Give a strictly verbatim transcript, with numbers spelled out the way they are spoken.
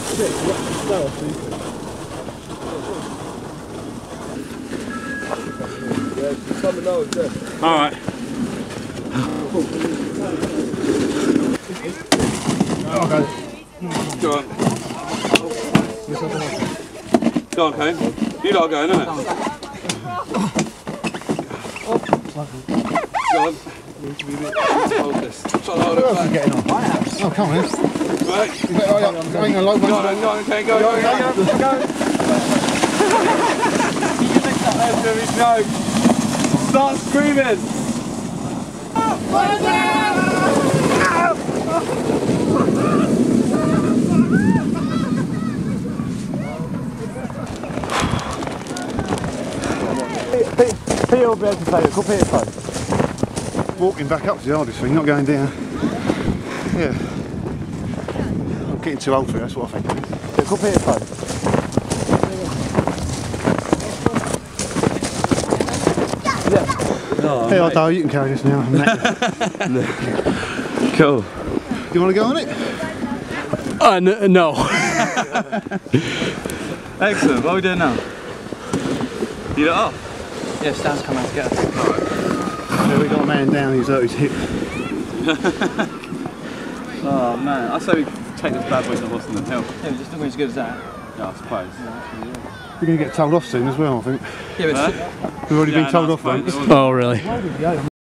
Alright. Okay. Go on. Go on, Kane. You lot are going, isn't it? Go on. Hold this. Try to hold it back. Getting on. Oh, come on. Right. You better hurry up. I ain't gonna like one. Go on, go on, Kane. Go, go, go. Go. No. Start screaming. Peter will be able to play it. Call Peter play. Walking back up is the hardest thing, not going down. Yeah. I'm getting too old for it, that's what I think. Yeah, call Peter play. No, hey, Aldo, you can carry this now. Cool. Do you want to go on it? Uh, n no. Excellent. What are we doing now? You lot off? Yeah, Stan's come out to get us. Yeah, we got a man down, he's hurt his hip. Oh man, I say we take this bad boy to the horse and then help. Yeah, but it's not as good as that. Yeah, I suppose. We're going to get told off soon as well, I think. Yeah, but Huh? We've already Yeah, been told no, off I once. suppose. oh, really?